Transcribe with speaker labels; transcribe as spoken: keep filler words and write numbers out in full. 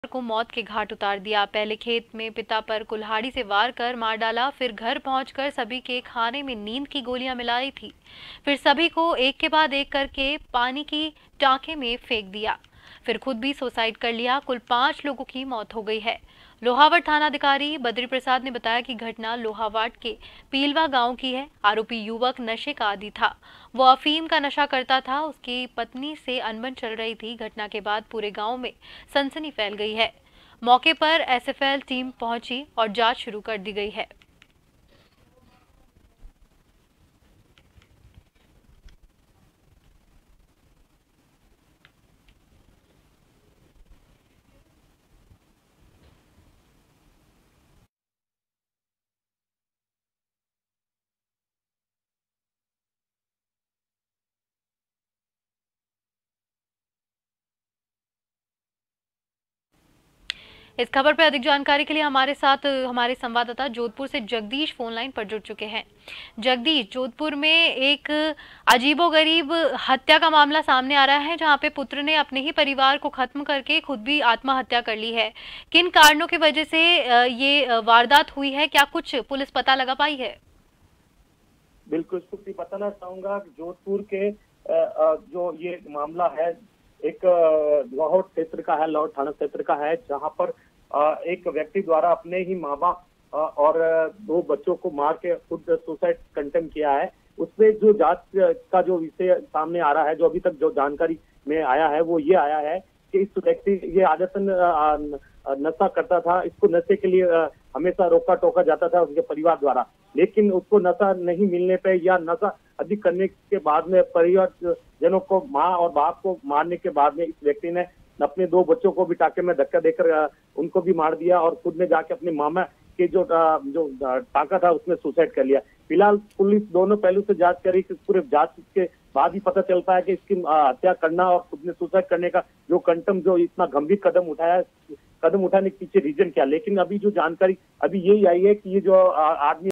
Speaker 1: को मौत के घाट उतार दिया। पहले खेत में पिता पर कुल्हाड़ी से वार कर मार डाला, फिर घर पहुंचकर सभी के खाने में नींद की गोलियां मिलाई थी। फिर सभी को एक के बाद एक करके पानी की टांके में फेंक दिया, फिर खुद भी सुसाइड कर लिया। कुल पांच लोगों की मौत हो गई है। लोहावट थानाधिकारी बद्री प्रसाद ने बताया कि घटना लोहावट के पीलवा गांव की है। आरोपी युवक नशे का आदी था। वो अफीम का नशा करता था। उसकी पत्नी से अनबन चल रही थी। घटना के बाद पूरे गांव में सनसनी फैल गई है। मौके पर एस एफ एल टीम पहुंची और जांच शुरू कर दी गई है। इस खबर पर अधिक जानकारी के लिए हमारे साथ हमारे संवाददाता जोधपुर से जगदीश फोन लाइन पर जुड़ चुके हैं। जगदीश, जोधपुर में एक अजीबोगरीब हत्या का मामला सामने आ रहा है, जहां पे पुत्र ने अपने ही परिवार को खत्म करके खुद भी आत्महत्या कर ली है। किन कारणों की वजह से ये वारदात हुई है, क्या कुछ पुलिस पता लगा पाई है?
Speaker 2: बिल्कुल सुखी बताना चाहूंगा कि जोधपुर के जो ये मामला है एक लाहौर क्षेत्र का है, लाहौर थाना क्षेत्र का है, जहां पर एक व्यक्ति द्वारा अपने ही माँ बाप और दो बच्चों को मार के खुद सुसाइड कंटेम्प्ट किया है। उसमें जो जांच का जो विषय सामने आ रहा है, जो अभी तक जो जानकारी में आया है वो ये आया है कि इस व्यक्ति ये आदतन नशा करता था। इसको नशे के लिए हमेशा रोका टोका जाता था उसके परिवार द्वारा, लेकिन उसको नशा नहीं मिलने पे या नशा अधिक करने के बाद में परिवार जनों को, माँ और बाप को मारने के बाद में इस व्यक्ति ने अपने दो बच्चों को भी टाके में धक्का देकर उनको भी मार दिया और खुद ने जाके अपने मामा के जो जो टाका था उसमें सुसाइड कर लिया। फिलहाल पुलिस दोनों पहलू से जांच करी, पूरे जांच के बाद ही पता चल पाया कि इसकी हत्या करना और खुद ने सुसाइड करने का जो कंटम जो इतना गंभीर कदम उठाया, कदम उठाने के पीछे रीजन क्या। लेकिन अभी जो जानकारी अभी यही आई है कि ये जो आदमी